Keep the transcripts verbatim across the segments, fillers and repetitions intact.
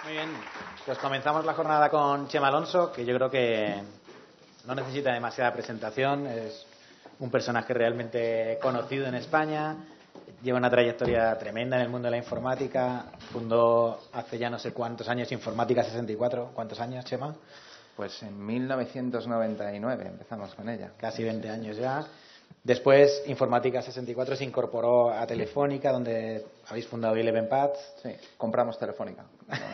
Muy bien, pues comenzamos la jornada con Chema Alonso, que yo creo que no necesita demasiada presentación. Es un personaje realmente conocido en España, lleva una trayectoria tremenda en el mundo de la informática, fundó hace ya no sé cuántos años Informática sesenta y cuatro. ¿Cuántos años, Chema? Pues en mil novecientos noventa y nueve empezamos con ella. Casi veinte años ya. Después, Informática sesenta y cuatro se incorporó a Telefónica, donde habéis fundado Eleven Paths. Sí, compramos Telefónica.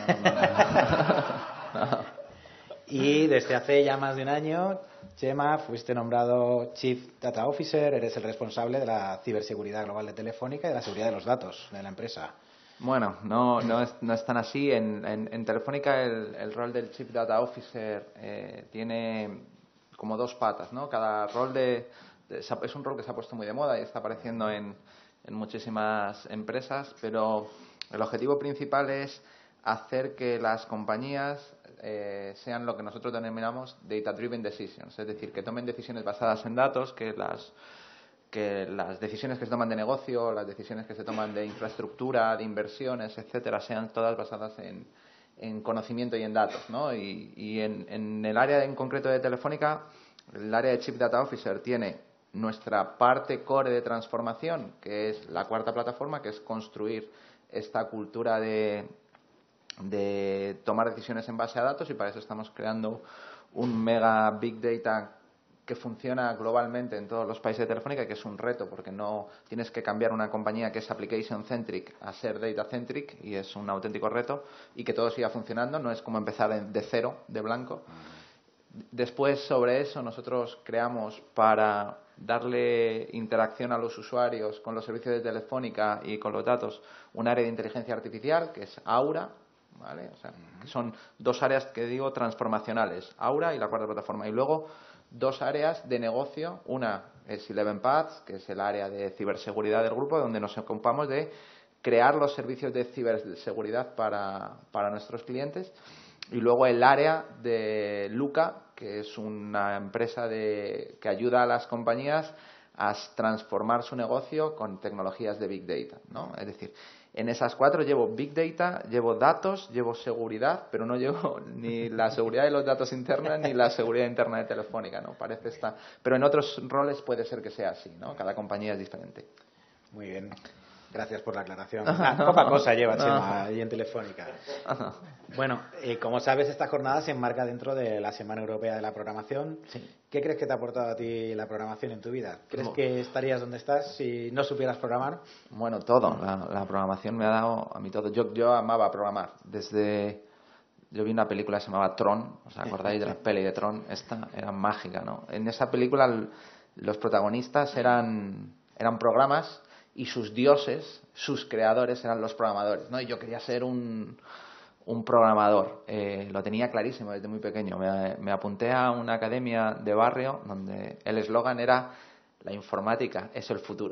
Y desde hace ya más de un año, Chema, fuiste nombrado Chief Data Officer, eres el responsable de la ciberseguridad global de Telefónica y de la seguridad de los datos de la empresa. Bueno, no, no, es, no es tan así. En, en, en Telefónica el, el rol del Chief Data Officer eh, tiene como dos patas, ¿no? Cada rol de, de... Es un rol que se ha puesto muy de moda y está apareciendo en, en muchísimas empresas, pero el objetivo principal es hacer que las compañías eh, sean lo que nosotros denominamos Data Driven Decisions, es decir, que tomen decisiones basadas en datos, que las... que las decisiones que se toman de negocio, las decisiones que se toman de infraestructura, de inversiones, etcétera, sean todas basadas en, en conocimiento y en datos, ¿no? Y, y en, en el área en concreto de Telefónica, el área de Chief Data Officer tiene nuestra parte core de transformación, que es la cuarta plataforma, que es construir esta cultura de, de tomar decisiones en base a datos, y para eso estamos creando un mega Big Data que funciona globalmente en todos los países de Telefónica, que es un reto porque no tienes que cambiar una compañía que es application centric a ser data centric, y es un auténtico reto, y que todo siga funcionando, no es como empezar de cero, de blanco. Después, sobre eso, nosotros creamos, para darle interacción a los usuarios con los servicios de Telefónica y con los datos, un área de inteligencia artificial que es Aura, ¿vale? O sea, que son dos áreas que digo transformacionales, Aura y la cuarta plataforma, y luego dos áreas de negocio. Una es Eleven Paths, que es el área de ciberseguridad del grupo, donde nos ocupamos de crear los servicios de ciberseguridad para, para nuestros clientes. Y luego el área de Luca, que es una empresa de, que ayuda a las compañías a transformar su negocio con tecnologías de Big Data, ¿no? Es decir, en esas cuatro llevo Big Data, llevo datos, llevo seguridad, pero no llevo ni la seguridad de los datos internos ni la seguridad interna de Telefónica, ¿no? Parece esta... Pero en otros roles puede ser que sea así, ¿no? Cada compañía es diferente. Muy bien. Gracias por la aclaración. Ah, poca cosa lleva Chema ahí en Telefónica. Bueno, eh, como sabes, esta jornada se enmarca dentro de la Semana Europea de la Programación. Sí. ¿Qué crees que te ha aportado a ti la programación en tu vida? ¿Crees ¿Cómo? que estarías donde estás si no supieras programar? Bueno, todo. La, la programación me ha dado a mí todo. Yo, yo amaba programar. Desde... Yo vi una película que se llamaba Tron. ¿Os acordáis de la peli de Tron? Esta era mágica, ¿no? En esa película los protagonistas eran, eran programas, y sus dioses, sus creadores, eran los programadores, ¿no? Y yo quería ser un, un programador. Eh, lo tenía clarísimo desde muy pequeño. Me, me apunté a una academia de barrio donde el eslogan era: la informática es el futuro.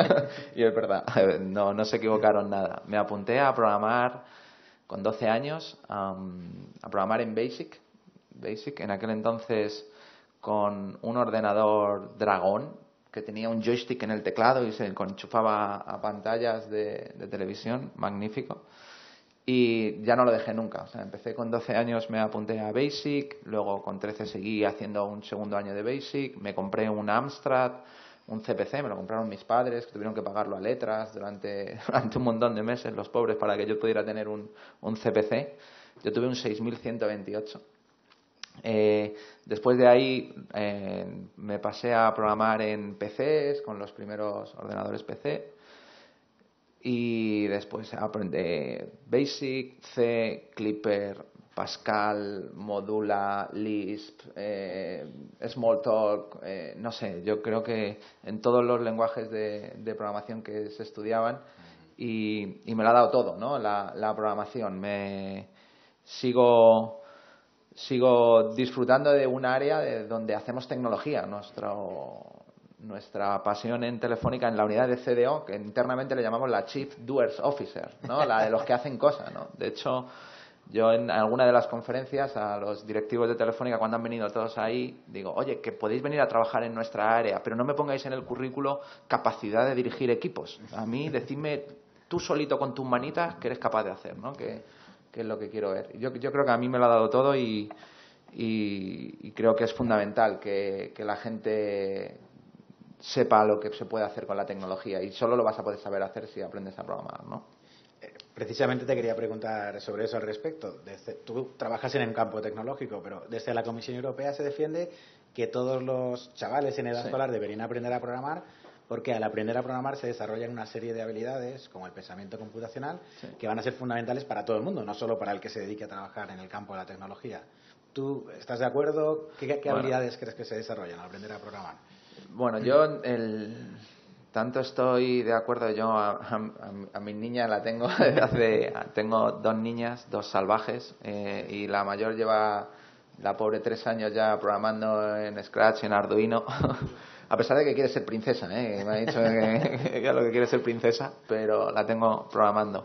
Y es verdad, no, no se equivocaron nada. Me apunté a programar con doce años, um, a programar en Basic. Basic, en aquel entonces con un ordenador Dragón, que tenía un joystick en el teclado y se enchufaba a pantallas de, de televisión, magnífico. Y ya no lo dejé nunca. O sea, empecé con doce años, me apunté a Basic, luego con trece seguí haciendo un segundo año de Basic, me compré un Amstrad, un C P C, me lo compraron mis padres, que tuvieron que pagarlo a letras durante, durante un montón de meses, los pobres, para que yo pudiera tener un, un C P C. Yo tuve un seis mil ciento veintiocho. Eh, después de ahí eh, me pasé a programar en P Cs, con los primeros ordenadores P C, y después aprendí Basic, C, Clipper, Pascal, Modula, Lisp, eh, Smalltalk, eh, no sé, yo creo que en todos los lenguajes de, de programación que se estudiaban, y, y me lo ha dado todo, ¿no? La, la programación. Me sigo sigo disfrutando de un área de donde hacemos tecnología. Nuestro, nuestra pasión en Telefónica, en la unidad de C D O, que internamente le llamamos la Chief Doers Officer, ¿no? La de los que hacen cosas, ¿no? De hecho, yo en alguna de las conferencias a los directivos de Telefónica, cuando han venido todos ahí, digo: oye, que podéis venir a trabajar en nuestra área, pero no me pongáis en el currículo capacidad de dirigir equipos. A mí, decidme tú solito con tus manitas qué eres capaz de hacer, ¿no? Que qué es lo que quiero ver. Yo, yo creo que a mí me lo ha dado todo y, y, y creo que es fundamental que, que la gente sepa lo que se puede hacer con la tecnología y solo lo vas a poder saber hacer si aprendes a programar, ¿no? Precisamente te quería preguntar sobre eso al respecto. Desde, tú trabajas en el campo tecnológico, pero desde la Comisión Europea se defiende que todos los chavales en edad Sí. escolar deberían aprender a programar, porque al aprender a programar se desarrollan una serie de habilidades, como el pensamiento computacional, Sí. que van a ser fundamentales para todo el mundo, no solo para el que se dedique a trabajar en el campo de la tecnología. ¿Tú estás de acuerdo? ¿Qué, qué Bueno. habilidades crees que se desarrollan al aprender a programar? Bueno, yo el, tanto estoy de acuerdo. Yo a, a, a mi niña la tengo desde hace, tengo dos niñas, dos salvajes, eh, y la mayor lleva, la pobre, tres años ya programando en Scratch, en Arduino, a pesar de que quiere ser princesa, ¿eh? Me ha dicho que, que lo que quiere es ser princesa, pero la tengo programando.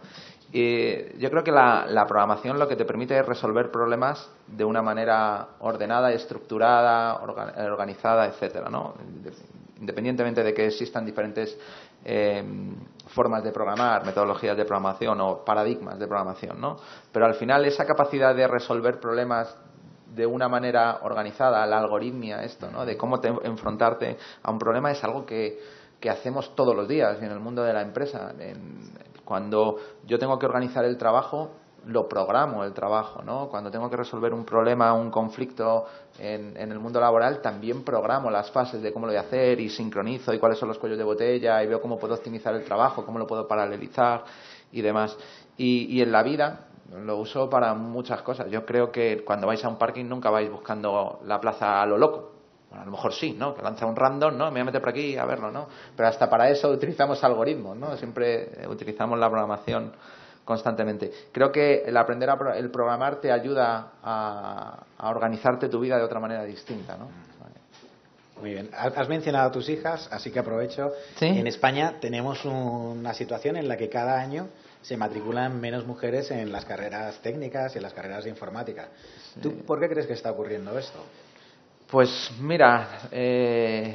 Y yo creo que la, la programación lo que te permite es resolver problemas de una manera ordenada, estructurada, orga, organizada, etcétera, ¿no? Independientemente de que existan diferentes eh, formas de programar, metodologías de programación o paradigmas de programación, ¿no? Pero al final esa capacidad de resolver problemas de una manera organizada, la algoritmia, esto, ¿no? De cómo te, enfrentarte a un problema es algo que, que hacemos todos los días en el mundo de la empresa. En, cuando yo tengo que organizar el trabajo, lo programo el trabajo, ¿no? Cuando tengo que resolver un problema, un conflicto en, en el mundo laboral, también programo las fases de cómo lo voy a hacer y sincronizo y cuáles son los cuellos de botella y veo cómo puedo optimizar el trabajo, cómo lo puedo paralelizar y demás. Y, y en la vida lo uso para muchas cosas. Yo creo que cuando vais a un parking nunca vais buscando la plaza a lo loco. Bueno, a lo mejor sí, ¿no? Que lanza un random, ¿no? Me voy a meter por aquí a verlo, ¿no? Pero hasta para eso utilizamos algoritmos, ¿no? Siempre utilizamos la programación constantemente. Creo que el aprender a pro- el programar te ayuda a, a organizarte tu vida de otra manera distinta, ¿no? Muy bien. Has mencionado a tus hijas, así que aprovecho. ¿Sí? En España tenemos una situación en la que cada año se matriculan menos mujeres en las carreras técnicas y en las carreras de informática. Sí. ¿Tú por qué crees que está ocurriendo esto? Pues mira, eh,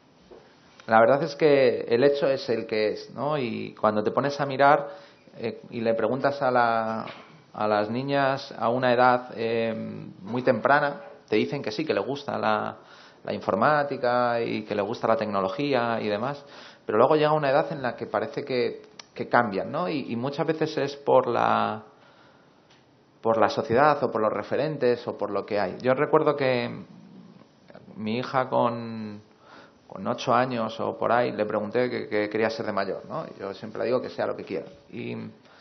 la verdad es que el hecho es el que es, ¿no? Y cuando te pones a mirar eh, y le preguntas a, la, a las niñas a una edad eh, muy temprana, te dicen que sí, que le gusta la, la informática y que le gusta la tecnología y demás, pero luego llega una edad en la que parece que, que cambian, ¿no? Y, y muchas veces es por la por la sociedad o por los referentes o por lo que hay. Yo recuerdo que mi hija con, con ocho años o por ahí le pregunté que, que quería ser de mayor, ¿no? Y yo siempre le digo que sea lo que quiera. Y,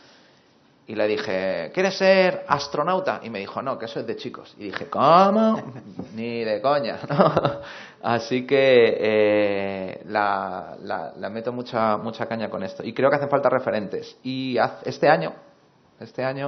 y le dije, ¿quieres ser astronauta? Y me dijo, no, que eso es de chicos. Y dije, ¿cómo? Ni de coña, ¿no? Así que eh, la, la, la meto mucha, mucha caña con esto. Y creo que hacen falta referentes. Y este año, este año,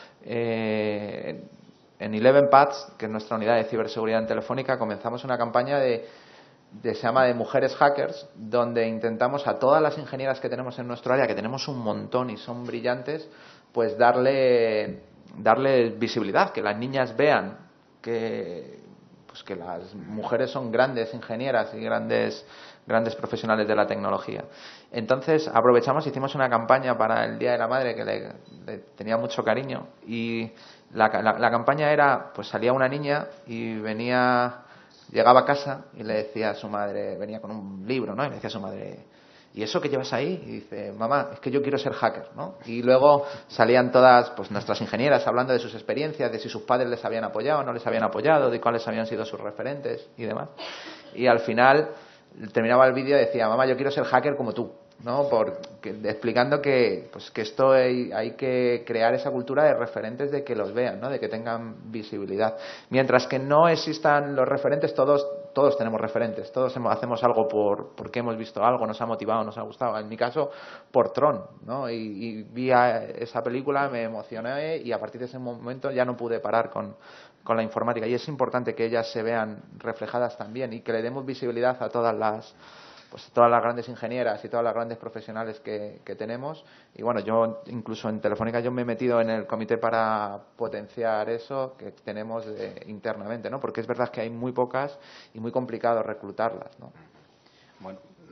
eh, en Eleven Paths, que es nuestra unidad de ciberseguridad en Telefónica, comenzamos una campaña de, de se llama de mujeres hackers, donde intentamos a todas las ingenieras que tenemos en nuestro área, que tenemos un montón y son brillantes, pues darle darle visibilidad, que las niñas vean que pues que las mujeres son grandes ingenieras y grandes grandes profesionales de la tecnología. Entonces aprovechamos, hicimos una campaña para el Día de la Madre que le, le tenía mucho cariño y La, la, la campaña era, pues salía una niña y venía, llegaba a casa y le decía a su madre, venía con un libro, ¿no? Y le decía a su madre, ¿y eso que llevas ahí? Y dice, mamá, es que yo quiero ser hacker, ¿no? Y luego salían todas, pues nuestras ingenieras hablando de sus experiencias, de si sus padres les habían apoyado o no les habían apoyado, de cuáles habían sido sus referentes y demás. Y al final terminaba el vídeo y decía, mamá, yo quiero ser hacker como tú, ¿no? Porque, explicando que pues que esto hay, hay que crear esa cultura de referentes, de que los vean, ¿no? De que tengan visibilidad. Mientras que no existan los referentes, todos todos tenemos referentes, todos hemos, hacemos algo por porque hemos visto algo, nos ha motivado, nos ha gustado. En mi caso, por Tron, ¿no? Y, y vi a esa película, me emocioné y a partir de ese momento ya no pude parar con con la informática. Y es importante que ellas se vean reflejadas también y que le demos visibilidad a todas las pues todas las grandes ingenieras y todas las grandes profesionales que, que tenemos. Y bueno, yo incluso en Telefónica yo me he metido en el comité para potenciar eso que tenemos de, internamente, ¿no? Porque es verdad que hay muy pocas y muy complicado reclutarlas, ¿no? Bueno,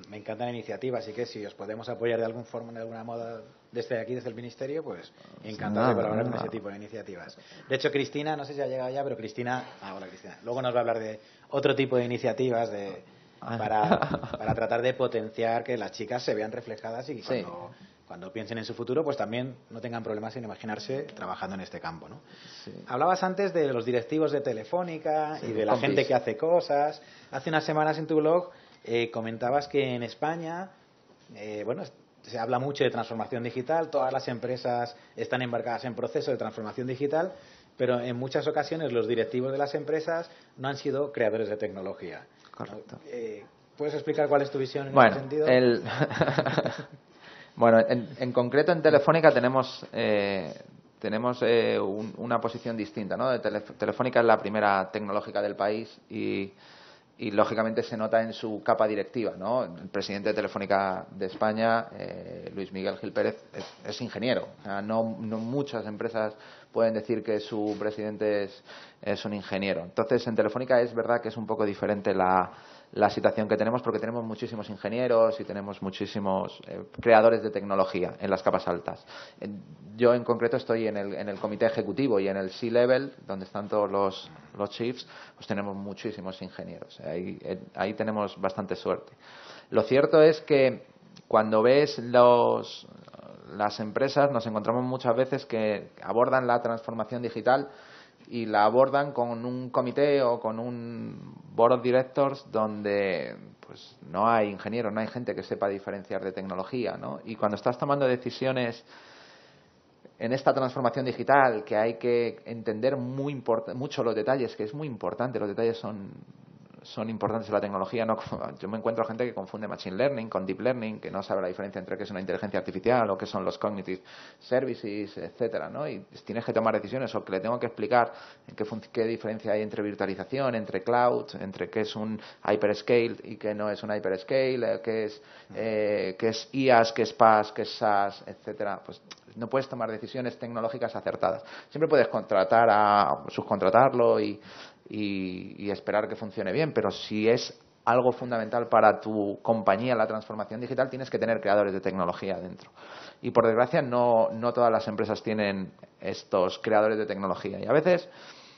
me encanta la iniciativa, así que si os podemos apoyar de alguna forma, de alguna moda, desde aquí, desde el Ministerio, pues encantado de colaborar con ese tipo de iniciativas. De hecho, Cristina, no sé si ha llegado ya, pero Cristina, ah, hola Cristina, luego nos va a hablar de otro tipo de iniciativas de, para, para tratar de potenciar que las chicas se vean reflejadas y cuando, sí. cuando piensen en su futuro, pues también no tengan problemas en imaginarse trabajando en este campo, ¿no? Sí. Hablabas antes de los directivos de Telefónica sí, y de la compis. gente que hace cosas. Hace unas semanas en tu blog eh, comentabas que en España, eh, bueno, se habla mucho de transformación digital, todas las empresas están embarcadas en proceso de transformación digital, pero en muchas ocasiones los directivos de las empresas no han sido creadores de tecnología. Correcto. Eh, ¿Puedes explicar cuál es tu visión en bueno, ese sentido? El... bueno, en, en concreto en Telefónica tenemos eh, tenemos eh, un, una posición distinta, ¿no? Telef- Telefónica es la primera tecnológica del país y y lógicamente se nota en su capa directiva, ¿no? El presidente de Telefónica de España, eh, Luis Miguel Gil Pérez, es, es ingeniero. O sea, no, no muchas empresas pueden decir que su presidente es, es un ingeniero. Entonces, en Telefónica es verdad que es un poco diferente la, la situación que tenemos porque tenemos muchísimos ingenieros y tenemos muchísimos eh, creadores de tecnología en las capas altas. Yo en concreto estoy en el, en el comité ejecutivo y en el C-Level, donde están todos los, los chiefs, pues tenemos muchísimos ingenieros. Ahí, ahí tenemos bastante suerte. Lo cierto es que cuando ves los, las empresas nos encontramos muchas veces que abordan la transformación digital y la abordan con un comité o con un board of directors donde pues no hay ingenieros, no hay gente que sepa diferenciar de tecnología, ¿no? Y cuando estás tomando decisiones en esta transformación digital, que hay que entender muy import- mucho los detalles, que es muy importante, los detalles son, son importantes en la tecnología, ¿no? Yo me encuentro gente que confunde Machine Learning con Deep Learning, que no sabe la diferencia entre qué es una inteligencia artificial o qué son los Cognitive Services, etcétera, ¿no? Y tienes que tomar decisiones o que le tengo que explicar en qué, fun- qué diferencia hay entre virtualización, entre cloud, entre qué es un hyperscale y qué no es un hyperscale, qué es, eh, qué es I A S, qué es P A S, qué es SaaS, etcétera. Pues no puedes tomar decisiones tecnológicas acertadas. Siempre puedes contratar a subcontratarlo y, y, y esperar que funcione bien, pero si es algo fundamental para tu compañía, la transformación digital, tienes que tener creadores de tecnología dentro. Y por desgracia no, no todas las empresas tienen estos creadores de tecnología. Y a veces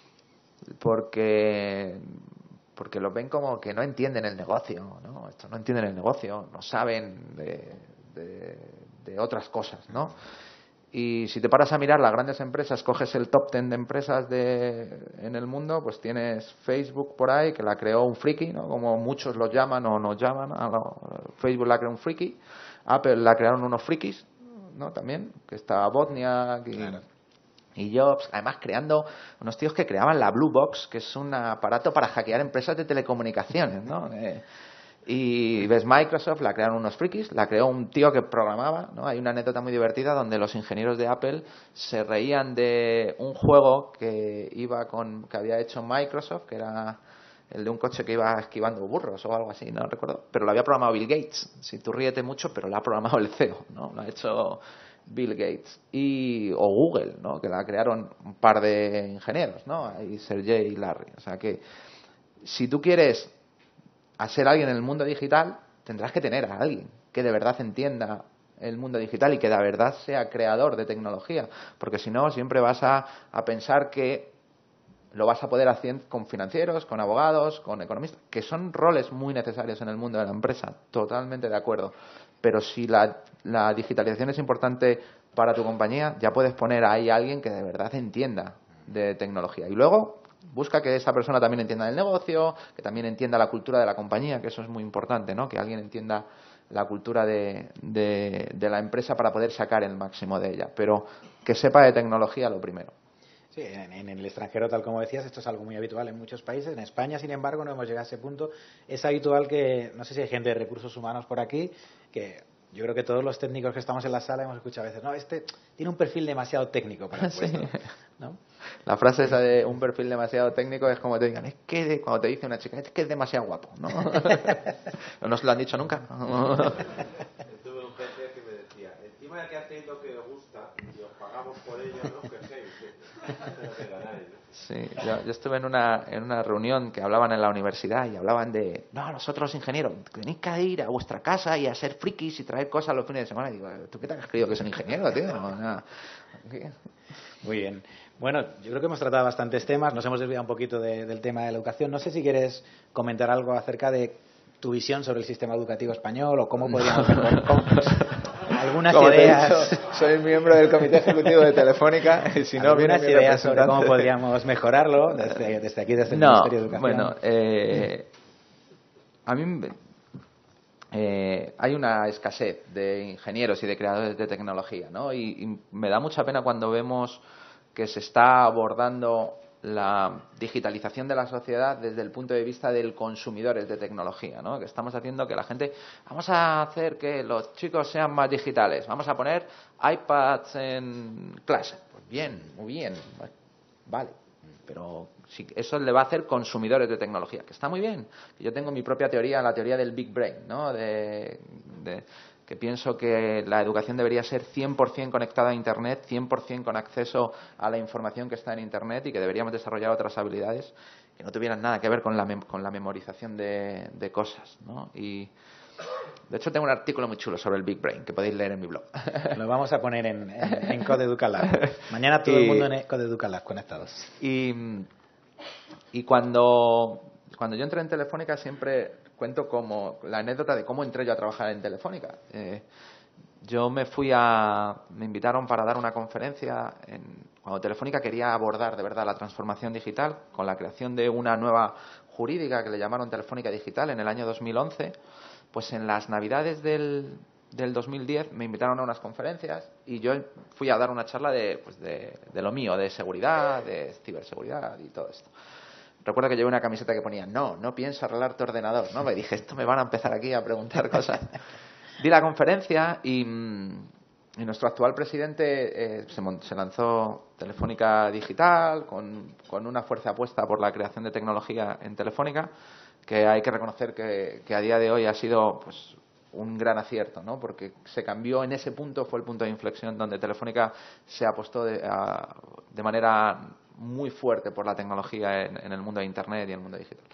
porque porque los ven como que no entienden el negocio, ¿no? Estos no entienden el negocio, no saben de, de, de otras cosas, ¿no? Y si te paras a mirar las grandes empresas, coges el top ten de empresas de, en el mundo, pues tienes Facebook por ahí, que la creó un friki, ¿no? Como muchos lo llaman o nos llaman. A lo, Facebook la creó un friki, Apple la crearon unos frikis, ¿no? También, que está Wozniak y, claro. y Jobs, además creando unos tíos que creaban la Blue Box, que es un aparato para hackear empresas de telecomunicaciones, ¿no? Eh, Y ves Microsoft, la crearon unos frikis, la creó un tío que programaba, ¿no? Hay una anécdota muy divertida donde los ingenieros de Apple se reían de un juego que iba con que había hecho Microsoft, que era el de un coche que iba esquivando burros o algo así, no recuerdo, pero lo había programado Bill Gates. Si tú ríete mucho, pero lo ha programado el C E O, ¿no? Lo ha hecho Bill Gates y o Google, ¿no? Que la crearon un par de ingenieros, ¿no? Y Sergey y Larry. O sea que si tú quieres a ser alguien en el mundo digital, tendrás que tener a alguien que de verdad entienda el mundo digital y que de verdad sea creador de tecnología, porque si no siempre vas a, a pensar que lo vas a poder hacer con financieros, con abogados, con economistas, que son roles muy necesarios en el mundo de la empresa, totalmente de acuerdo, pero si la, la digitalización es importante para tu compañía, ya puedes poner ahí a alguien que de verdad entienda de tecnología. Y luego busca que esa persona también entienda el negocio, que también entienda la cultura de la compañía, que eso es muy importante, ¿no? Que alguien entienda la cultura de, de, de la empresa para poder sacar el máximo de ella. Pero que sepa de tecnología lo primero. Sí, en, en el extranjero, tal como decías, esto es algo muy habitual en muchos países. En España, sin embargo, no hemos llegado a ese punto. Es habitual que, no sé si hay gente de recursos humanos por aquí, que yo creo que todos los técnicos que estamos en la sala hemos escuchado a veces, no, este tiene un perfil demasiado técnico para el puesto, sí. ¿No? La frase esa de un perfil demasiado técnico es como te digan, es que de, cuando te dice una chica, es que es demasiado guapo, ¿no? ¿No se lo han dicho nunca? Tuve un jefe que me decía, encima de que hacéis lo que os gusta y os pagamos por ello, no os quejéis. Sí, yo, yo estuve en una, en una reunión que hablaban en la universidad y hablaban de, no, nosotros ingenieros, tenéis que ir a vuestra casa y a ser frikis y traer cosas los fines de semana. Y digo, ¿tú qué te has creído que soy ingeniero, tío? No, nada. Muy bien. Bueno, yo creo que hemos tratado bastantes temas, nos hemos desviado un poquito de, del tema de la educación. No sé si quieres comentar algo acerca de tu visión sobre el sistema educativo español o cómo podríamos mejorar. Algunas Como ideas. te he dicho, soy miembro del comité ejecutivo de Telefónica y si no algunas viene mi ideas sobre cómo representante. podríamos mejorarlo desde, desde aquí, desde el No, Ministerio de Educación. bueno, eh, a mí eh, hay una escasez de ingenieros y de creadores de tecnología, ¿no? Y, y me da mucha pena cuando vemos que se está abordando la digitalización de la sociedad desde el punto de vista del consumidores de tecnología, ¿no? Que estamos haciendo que la gente, vamos a hacer que los chicos sean más digitales, vamos a poner iPads en clase. Pues bien, muy bien, vale, pero si eso le va a hacer consumidores de tecnología, que está muy bien. Yo tengo mi propia teoría, la teoría del Big Brain, ¿no? De, de que pienso que la educación debería ser cien por ciento conectada a Internet, cien por ciento con acceso a la información que está en Internet y que deberíamos desarrollar otras habilidades que no tuvieran nada que ver con la, mem con la memorización de, de cosas, ¿no? Y de hecho tengo un artículo muy chulo sobre el Big Brain que podéis leer en mi blog. Lo vamos a poner en, en, en Code Educalab. Mañana todo y, el mundo en Code Educalab conectados. Y, y cuando, cuando yo entré en Telefónica siempre cuento como la anécdota de cómo entré yo a trabajar en Telefónica. Eh, yo me fui a... Me invitaron para dar una conferencia en, cuando Telefónica quería abordar de verdad la transformación digital con la creación de una nueva jurídica que le llamaron Telefónica Digital en el año dos mil once. Pues en las Navidades del, del dos mil diez me invitaron a unas conferencias y yo fui a dar una charla de, pues de, de lo mío, de seguridad, de ciberseguridad y todo esto. Recuerdo que llevé una camiseta que ponía, no, no pienso arreglar tu ordenador, ¿no? Me dije, esto me van a empezar aquí a preguntar cosas. Di la conferencia y, y nuestro actual presidente eh, se, se lanzó Telefónica Digital con, con una fuerte apuesta por la creación de tecnología en Telefónica, que hay que reconocer que, que a día de hoy ha sido pues un gran acierto, ¿no? Porque se cambió en ese punto, fue el punto de inflexión donde Telefónica se apostó de, a, de manera muy fuerte por la tecnología en, en el mundo de Internet y en el mundo digital.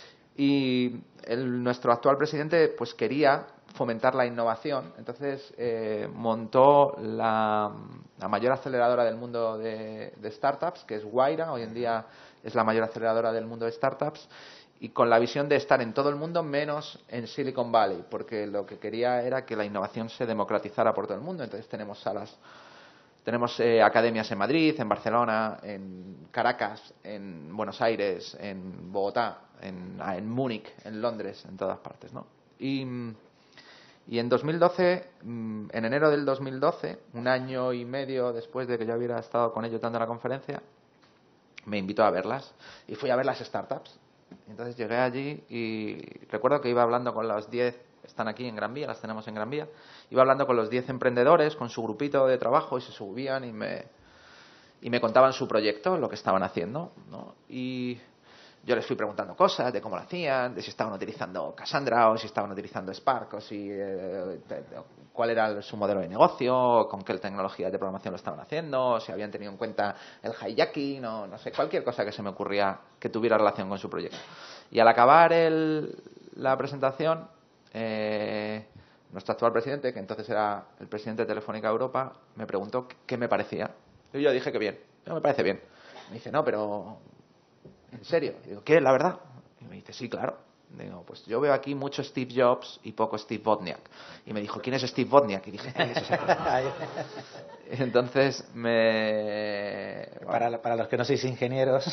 Y el, nuestro actual presidente pues quería fomentar la innovación, entonces eh, montó la, la mayor aceleradora del mundo de, de startups, que es Wayra, hoy en día es la mayor aceleradora del mundo de startups, y con la visión de estar en todo el mundo menos en Silicon Valley, porque lo que quería era que la innovación se democratizara por todo el mundo. Entonces tenemos salas, tenemos eh, academias en Madrid, en Barcelona, en Caracas, en Buenos Aires, en Bogotá, en, en Múnich, en Londres, en todas partes, ¿no? Y, y en dos mil doce, en enero del dos mil doce, un año y medio después de que yo hubiera estado con ellos dando la conferencia, me invitó a verlas y fui a ver las startups. Entonces llegué allí y recuerdo que iba hablando con los diez, están aquí en Gran Vía, las tenemos en Gran Vía, iba hablando con los diez emprendedores, con su grupito de trabajo y se subían y me, y me contaban su proyecto, lo que estaban haciendo, ¿no? Y yo les fui preguntando cosas de cómo lo hacían, de si estaban utilizando Cassandra o si estaban utilizando Spark o si eh, de, de, cuál era su modelo de negocio, con qué tecnologías de programación lo estaban haciendo, si habían tenido en cuenta el hijacking o no sé, cualquier cosa que se me ocurría que tuviera relación con su proyecto. Y al acabar el, la presentación, eh, nuestro actual presidente, que entonces era el presidente de Telefónica Europa, me preguntó qué me parecía. Y yo dije que bien, yo me parece bien. Me dice, no, pero... ¿en serio? Y digo, ¿qué? ¿La verdad? Y me dice, sí, claro. Digo, pues yo veo aquí mucho Steve Jobs y poco Steve Wozniak. Y me dijo, ¿quién es Steve Wozniak? Y dije, ¿quién es esa persona? Entonces me... Para, bueno. para los que no sois ingenieros...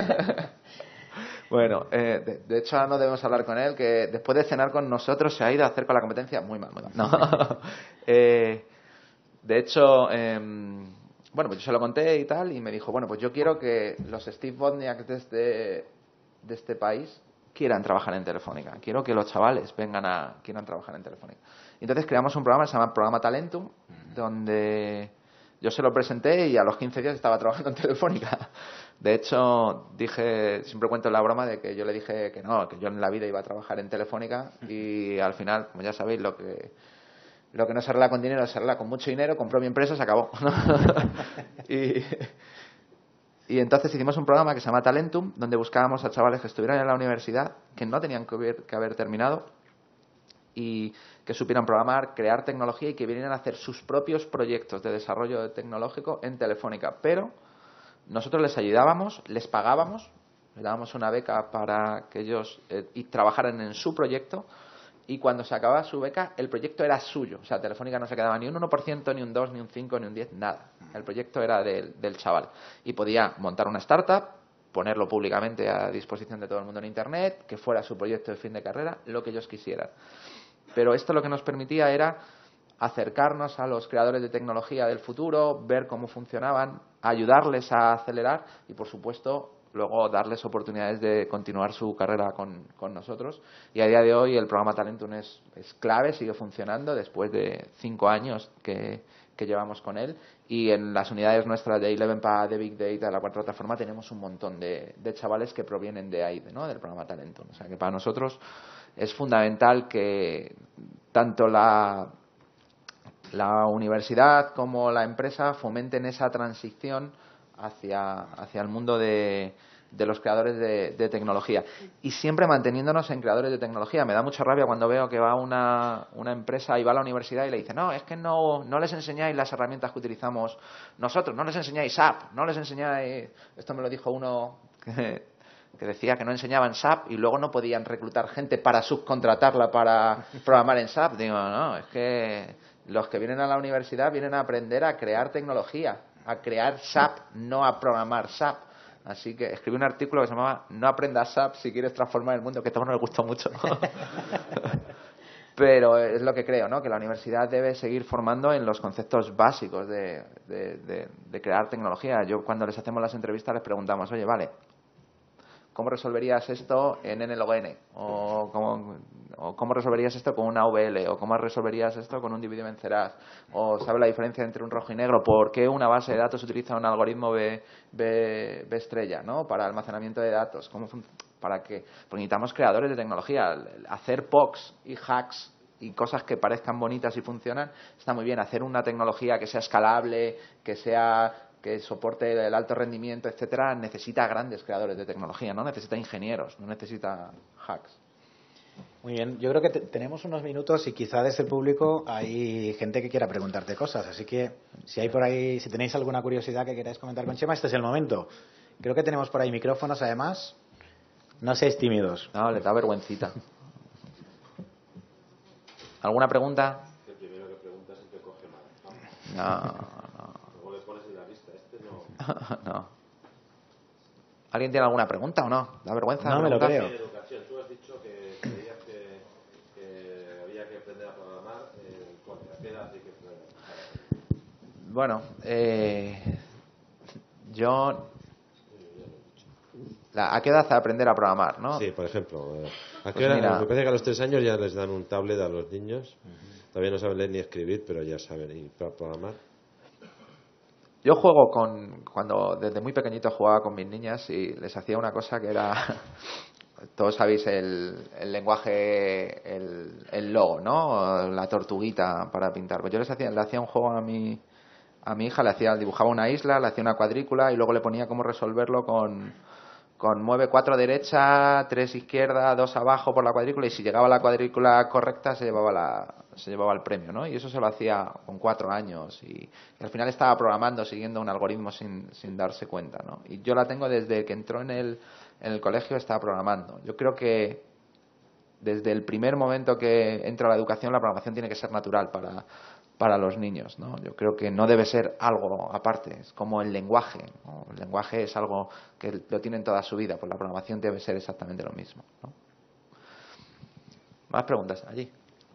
Bueno, eh, de, de hecho ahora no debemos hablar con él, que después de cenar con nosotros se ha ido a hacer con la competencia muy mal. Muy mal. No. eh, de hecho... Eh, Bueno, pues yo se lo conté y tal, y me dijo, bueno, pues yo quiero que los Steve Wozniak de este, de este país quieran trabajar en Telefónica. Quiero que los chavales vengan a quieran trabajar en Telefónica. Y entonces creamos un programa que se llama Programa Talentum, donde yo se lo presenté y a los quince días estaba trabajando en Telefónica. De hecho, dije, siempre cuento la broma de que yo le dije que no, que yo en la vida iba a trabajar en Telefónica y al final, como ya sabéis, lo que... lo que no se arregla con dinero se arregla con mucho dinero, compró mi empresa, se acabó, ¿no? y, y entonces hicimos un programa que se llama Talentum, donde buscábamos a chavales que estuvieran en la universidad, que no tenían que haber, que haber terminado, y que supieran programar, crear tecnología y que vinieran a hacer sus propios proyectos de desarrollo tecnológico en Telefónica. Pero nosotros les ayudábamos, les pagábamos, les dábamos una beca para que ellos eh, y trabajaran en su proyecto, y cuando se acababa su beca, el proyecto era suyo. O sea, Telefónica no se quedaba ni un uno por ciento, ni un dos por ciento, ni un cinco por ciento, ni un diez por ciento, nada. El proyecto era del, del chaval. Y podía montar una startup, ponerlo públicamente a disposición de todo el mundo en Internet, que fuera su proyecto de fin de carrera, lo que ellos quisieran. Pero esto lo que nos permitía era acercarnos a los creadores de tecnología del futuro, ver cómo funcionaban, ayudarles a acelerar y, por supuesto, luego darles oportunidades de continuar su carrera con, con nosotros. Y a día de hoy el programa Talentum es, es clave, sigue funcionando después de cinco años que, que llevamos con él. Y en las unidades nuestras de Eleven para de Big Data, de la cuarta plataforma, tenemos un montón de, de chavales que provienen de ahí, ¿no? Del programa Talentum. O sea que para nosotros es fundamental que tanto la, la universidad como la empresa fomenten esa transición hacia, hacia el mundo de, de los creadores de, de tecnología. Y siempre manteniéndonos en creadores de tecnología. Me da mucha rabia cuando veo que va una, una empresa y va a la universidad y le dice, no, es que no, no les enseñáis las herramientas que utilizamos nosotros, no les enseñáis S A P, no les enseñáis... Esto me lo dijo uno que... que decía que no enseñaban S A P y luego no podían reclutar gente para subcontratarla para programar en S A P. Digo, no, es que los que vienen a la universidad vienen a aprender a crear tecnología, a crear S A P, no a programar S A P. Así que escribí un artículo que se llamaba No aprendas S A P si quieres transformar el mundo, que a todos no les gustó mucho. Pero es lo que creo, ¿no? Que la universidad debe seguir formando en los conceptos básicos de, de, de, de crear tecnología. Yo cuando les hacemos las entrevistas les preguntamos, oye, vale, ¿cómo resolverías esto en N log N? ¿O cómo, o cómo resolverías esto con una V L? ¿O cómo resolverías esto con un dividido en Vencerás? ¿O sabes la diferencia entre un rojo y negro? ¿Por qué una base de datos utiliza un algoritmo B, B, B estrella, ¿no? Para almacenamiento de datos? ¿Cómo fun- ¿Para qué? Porque necesitamos creadores de tecnología. Hacer P O Cs y hacks y cosas que parezcan bonitas y funcionan está muy bien. Hacer una tecnología que sea escalable, que sea... que soporte el alto rendimiento, etcétera, necesita grandes creadores de tecnología, no necesita ingenieros, no necesita hacks. Muy bien, yo creo que te- tenemos unos minutos y quizá desde el público hay gente que quiera preguntarte cosas, así que si hay por ahí, si tenéis alguna curiosidad que queráis comentar con Chema, este es el momento. Creo que tenemos por ahí micrófonos además, no seáis tímidos. No, le da vergüencita. ¿Alguna pregunta? El primero que pregunta siempre coge mal, ¿no? No. Luego le pones en la lista, este no. No. ¿Alguien tiene alguna pregunta o no? ¿Da vergüenza? No me lo preguntar? creo. En educación, tú has dicho que creías que, que había que aprender a programar en cole. ¿A qué edad hay que aprender? Bueno, eh, yo... La, ¿A qué edad aprender a programar, no? Sí, por ejemplo. eh, ¿A qué Pues hora? mira. Me parece que a los tres años ya les dan un tablet a los niños. Todavía no saben leer ni escribir, pero ya saben y para programar. Yo juego con, cuando desde muy pequeñito jugaba con mis niñas y les hacía una cosa que era, todos sabéis el, el lenguaje, el, el logo, ¿no? La tortuguita para pintar. Pues yo les hacía, le hacía un juego a mi, a mi hija, le hacía, dibujaba una isla, le hacía una cuadrícula y luego le ponía cómo resolverlo con, con mueve cuatro derecha, tres izquierda, dos abajo por la cuadrícula y si llegaba a la cuadrícula correcta se llevaba la, se llevaba el premio, ¿no? Y eso se lo hacía con cuatro años y, y al final estaba programando siguiendo un algoritmo sin, sin darse cuenta, ¿no? Y yo la tengo desde que entró en el, en el colegio, estaba programando. Yo creo que desde el primer momento que entra la educación, la programación tiene que ser natural para, para los niños, ¿no? Yo creo que no debe ser algo aparte, es como el lenguaje, ¿no? El lenguaje es algo que lo tienen toda su vida, pues la programación debe ser exactamente lo mismo, ¿no? ¿Más preguntas? Allí.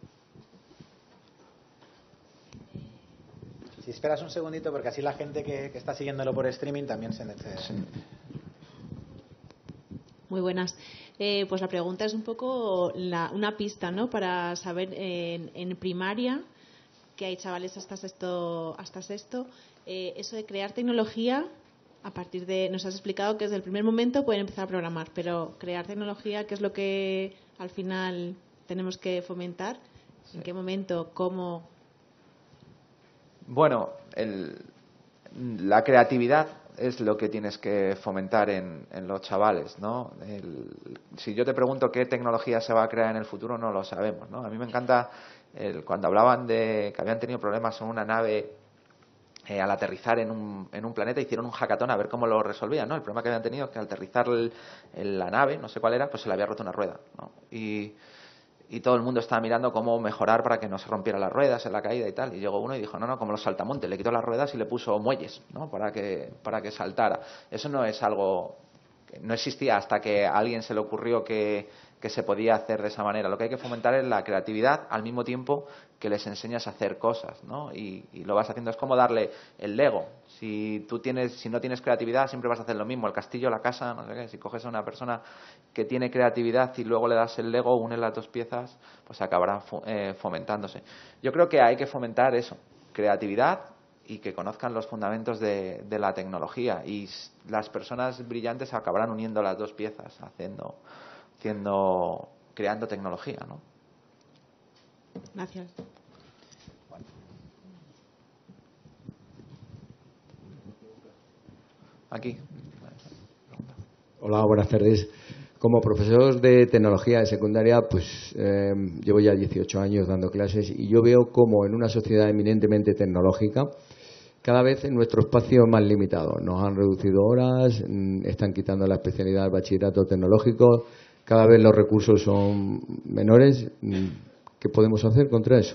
Si esperas un segundito, porque así la gente que, que está siguiéndolo por streaming también se... se... Muy buenas. Eh, pues la pregunta es un poco la, una pista, ¿no? Para saber en, en primaria, que hay chavales hasta sexto, hasta sexto eh, eso de crear tecnología, a partir de, nos has explicado que desde el primer momento pueden empezar a programar, pero crear tecnología, ¿qué es lo que al final tenemos que fomentar? ¿En qué momento? ¿Cómo? Bueno, el, la creatividad es lo que tienes que fomentar en, en los chavales, ¿no? El, si yo te pregunto qué tecnología se va a crear en el futuro, no lo sabemos, ¿no? A mí me encanta el, cuando hablaban de que habían tenido problemas en una nave eh, al aterrizar en un, en un planeta, hicieron un hackathon a ver cómo lo resolvían, ¿no? El problema que habían tenido es que al aterrizar el, en la nave, no sé cuál era, pues se le había roto una rueda, ¿no? Y Y todo el mundo estaba mirando cómo mejorar para que no se rompieran las ruedas en la caída y tal. Y llegó uno y dijo, no, no, como los saltamontes, le quitó las ruedas y le puso muelles, ¿no? Para que, para que saltara. Eso no es algo que no existía hasta que a alguien se le ocurrió que, que se podía hacer de esa manera. Lo que hay que fomentar es la creatividad al mismo tiempo que les enseñas a hacer cosas, ¿no? Y, y lo vas haciendo. Es como darle el Lego. Si tú tienes, si no tienes creatividad, siempre vas a hacer lo mismo. El castillo, la casa, no sé qué. Si coges a una persona que tiene creatividad y luego le das el Lego, unes las dos piezas, pues acabará eh, fomentándose. Yo creo que hay que fomentar eso, creatividad y que conozcan los fundamentos de, de la tecnología. Y las personas brillantes acabarán uniendo las dos piezas, haciendo, haciendo creando tecnología, ¿no? Gracias. Aquí. Hola, buenas tardes. Como profesor de tecnología de secundaria, pues eh, llevo ya dieciocho años dando clases y yo veo como en una sociedad eminentemente tecnológica cada vez en nuestro espacio es más limitado. Nos han reducido horas, están quitando la especialidad del bachillerato tecnológico, cada vez los recursos son menores. ¿Qué podemos hacer contra eso?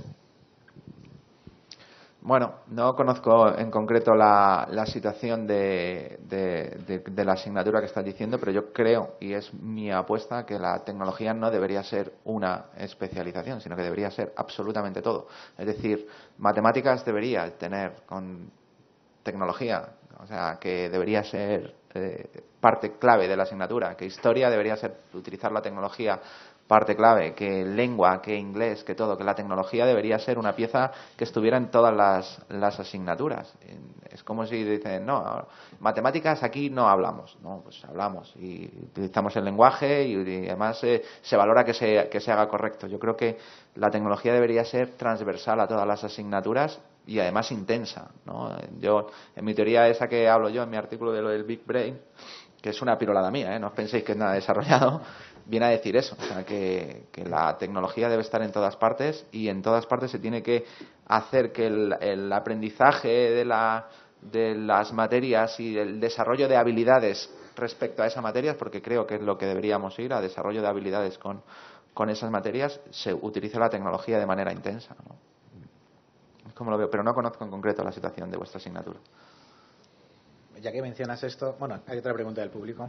Bueno, no conozco en concreto la, la situación de, de, de, de la asignatura que estás diciendo, pero yo creo, y es mi apuesta, que la tecnología no debería ser una especialización, sino que debería ser absolutamente todo. Es decir, matemáticas debería tener con tecnología, o sea, que debería ser eh, parte clave de la asignatura, que historia debería ser utilizar la tecnología parte clave, que lengua, que inglés, que todo, que la tecnología debería ser una pieza que estuviera en todas las, las asignaturas. Es como si dicen, no, matemáticas aquí no hablamos, no, pues hablamos y utilizamos el lenguaje y, y además eh, se valora que se, que se haga correcto. Yo creo que la tecnología debería ser transversal a todas las asignaturas y además intensa, ¿no? Yo, en mi teoría esa que hablo yo en mi artículo de lo del Big Brain, que es una pirolada mía, ¿eh? No os penséis que es nada desarrollado, viene a decir eso, o sea, que, que la tecnología debe estar en todas partes y en todas partes se tiene que hacer que el, el aprendizaje de, la, de las materias y el desarrollo de habilidades respecto a esas materias, porque creo que es lo que deberíamos ir, a desarrollo de habilidades con, con esas materias, se utilice la tecnología de manera intensa, ¿no? Es como lo veo, pero no conozco en concreto la situación de vuestra asignatura. Ya que mencionas esto, bueno, hay otra pregunta del público.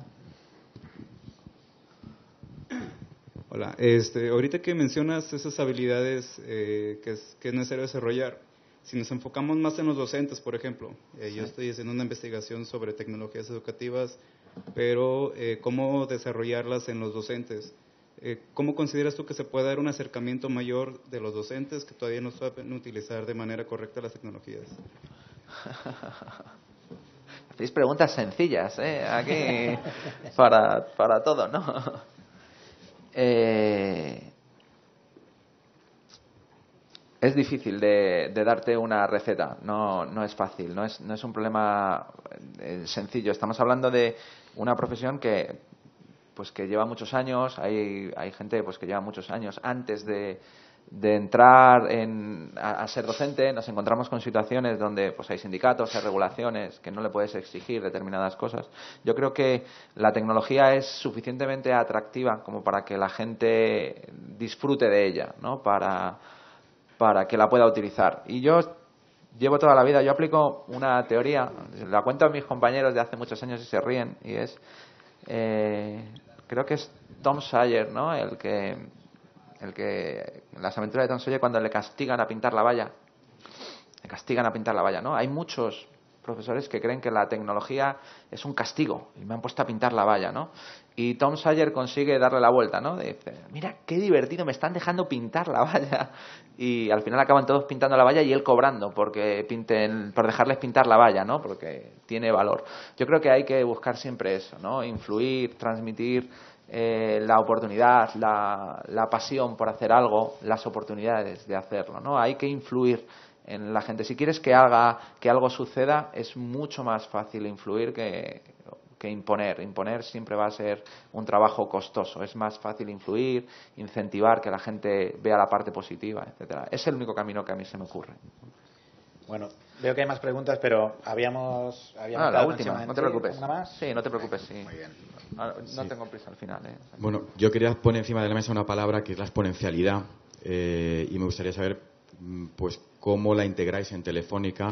Hola, este, ahorita que mencionas esas habilidades eh, que, es, que es necesario desarrollar, si nos enfocamos más en los docentes, por ejemplo, eh, sí. Yo estoy haciendo una investigación sobre tecnologías educativas, pero eh, cómo desarrollarlas en los docentes. Eh, ¿Cómo consideras tú que se puede dar un acercamiento mayor de los docentes que todavía no saben utilizar de manera correcta las tecnologías? Hacéis preguntas sencillas, ¿eh? Aquí para, para todo, ¿no? Eh, es difícil de, de darte una receta, no, no es fácil, no es, no es un problema eh, sencillo. Estamos hablando de una profesión que pues que lleva muchos años, hay, hay gente pues que lleva muchos años antes de, de entrar en, a, a ser docente. Nos encontramos con situaciones donde pues hay sindicatos, hay regulaciones que no le puedes exigir determinadas cosas. Yo creo que la tecnología es suficientemente atractiva como para que la gente disfrute de ella, ¿no? Para, para que la pueda utilizar. Y yo llevo toda la vida, yo aplico una teoría, la cuento a mis compañeros de hace muchos años y se ríen, y es eh, creo que es Tom Sawyer, ¿no? El que el que las aventuras de Tom Sawyer, cuando le castigan a pintar la valla, le castigan a pintar la valla, ¿no? Hay muchos profesores que creen que la tecnología es un castigo y me han puesto a pintar la valla, ¿no? Y Tom Sawyer consigue darle la vuelta, ¿no? Dice, mira qué divertido, me están dejando pintar la valla, y al final acaban todos pintando la valla y él cobrando porque pinten, por dejarles pintar la valla, ¿no? Porque tiene valor. Yo creo que hay que buscar siempre eso, ¿no? Influir, transmitir eh, la oportunidad, la, la pasión por hacer algo, las oportunidades de hacerlo, ¿no? Hay que influir en la gente. Si quieres que haga que algo suceda, es mucho más fácil influir que, que imponer. Imponer siempre va a ser un trabajo costoso. Es más fácil influir, incentivar, que la gente vea la parte positiva, etcétera. Es el único camino que a mí se me ocurre. Bueno, veo que hay más preguntas, pero habíamos... habíamos Ah, la última, no te preocupes. ¿Una más? Sí, no te preocupes, sí. Muy bien. Ah, no Sí. tengo prisa al final, ¿eh? Bueno, yo quería poner encima de la mesa una palabra que es la exponencialidad eh, y me gustaría saber mm, pues cómo la integráis en Telefónica,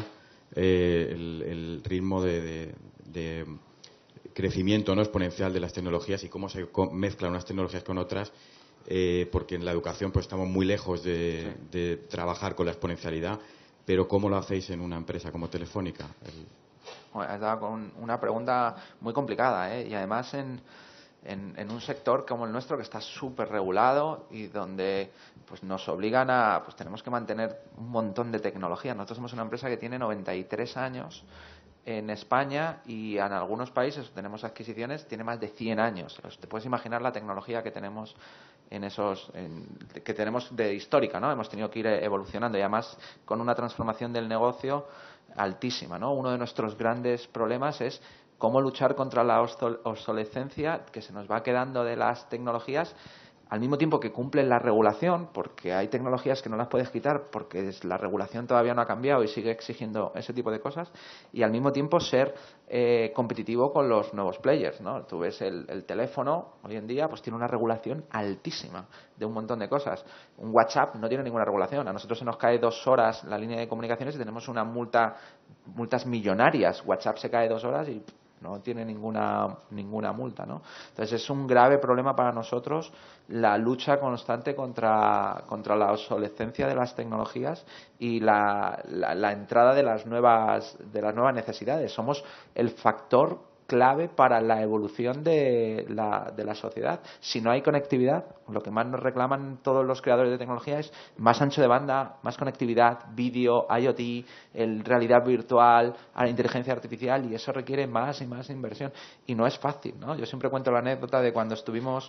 eh, el, el ritmo de, de, de crecimiento no exponencial de las tecnologías y cómo se co- mezclan unas tecnologías con otras, eh, porque en la educación pues estamos muy lejos de, Sí. de trabajar con la exponencialidad, pero ¿cómo lo hacéis en una empresa como Telefónica? El- Bueno, has dado con una pregunta muy complicada, ¿eh? Y además en, en, en un sector como el nuestro que está súper regulado y donde pues nos obligan a, pues tenemos que mantener un montón de tecnología. Nosotros somos una empresa que tiene noventa y tres años en España y en algunos países tenemos adquisiciones, tiene más de cien años. Te puedes imaginar la tecnología que tenemos en esos en- que tenemos de histórica, ¿no? Hemos tenido que ir evolucionando y además con una transformación del negocio altísima, ¿no? Uno de nuestros grandes problemas es cómo luchar contra la obsol- obsolescencia que se nos va quedando de las tecnologías al mismo tiempo que cumplen la regulación, porque hay tecnologías que no las puedes quitar porque es- la regulación todavía no ha cambiado y sigue exigiendo ese tipo de cosas, y al mismo tiempo ser eh, competitivo con los nuevos players, ¿no? Tú ves el, el teléfono hoy en día pues tiene una regulación altísima de un montón de cosas. Un WhatsApp no tiene ninguna regulación. A nosotros se nos cae dos horas la línea de comunicaciones y tenemos una multa, multas millonarias. WhatsApp se cae dos horas y no tiene ninguna ninguna multa, ¿no? Entonces es un grave problema para nosotros la lucha constante contra contra la obsolescencia de las tecnologías y la, la, la entrada de las nuevas de las nuevas necesidades. Somos el factor clave para la evolución de la, de la sociedad. Si no hay conectividad, lo que más nos reclaman todos los creadores de tecnología es más ancho de banda, más conectividad, vídeo, IoT, el realidad virtual, a la inteligencia artificial, y eso requiere más y más inversión. Y no es fácil, ¿no? Yo siempre cuento la anécdota de cuando estuvimos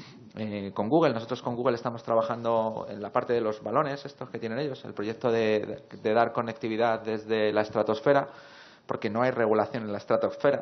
eh, con Google. Nosotros con Google estamos trabajando en la parte de los balones, estos que tienen ellos, el proyecto de, de, de dar conectividad desde la estratosfera, porque no hay regulación en la estratosfera.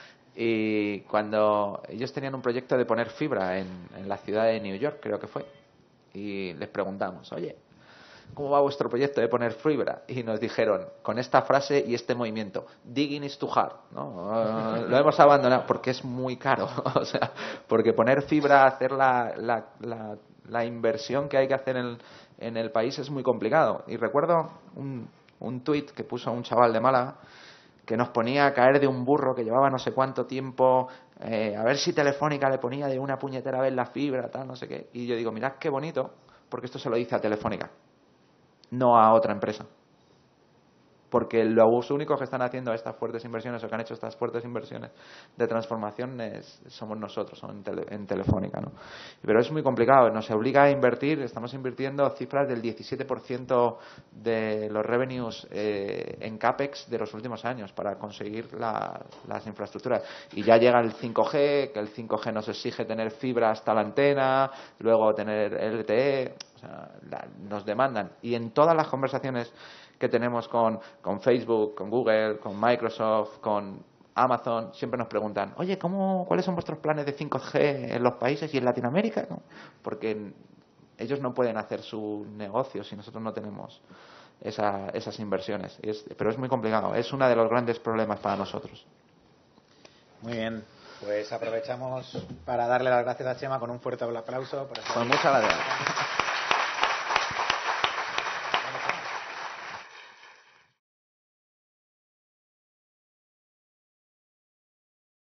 Y cuando ellos tenían un proyecto de poner fibra en, en la ciudad de New York, creo que fue, y les preguntamos, oye, ¿cómo va vuestro proyecto de poner fibra? Y nos dijeron, con esta frase y este movimiento, digging is too hard, ¿no? Uh, lo hemos abandonado porque es muy caro. O sea, porque poner fibra, hacer la, la, la, la inversión que hay que hacer en, en el país es muy complicado. Y recuerdo un, un tuit que puso un chaval de Málaga que nos ponía a caer de un burro que llevaba no sé cuánto tiempo, eh, a ver si Telefónica le ponía de una puñetera vez la fibra, tal, no sé qué. Y yo digo, mirad qué bonito, porque esto se lo dice a Telefónica, no a otra empresa. Porque los únicos que están haciendo estas fuertes inversiones o que han hecho estas fuertes inversiones de transformación es, somos nosotros, son en, tele, en Telefónica, ¿no? Pero es muy complicado, nos obliga a invertir, estamos invirtiendo cifras del diecisiete por ciento de los revenues eh, en CAPEX de los últimos años para conseguir la, las infraestructuras. Y ya llega el cinco G, que el cinco G nos exige tener fibra hasta la antena, luego tener L T E, o sea, la, nos demandan. Y en todas las conversaciones que tenemos con, con Facebook, con Google, con Microsoft, con Amazon, siempre nos preguntan, oye, ¿cómo, ¿cuáles son vuestros planes de cinco G en los países y en Latinoamérica? ¿No? Porque ellos no pueden hacer su negocio si nosotros no tenemos esa, esas inversiones. Es, pero es muy complicado, es uno de los grandes problemas para nosotros. Muy bien, pues aprovechamos para darle las gracias a Chema con un fuerte aplauso. Por Pues muchas gracias.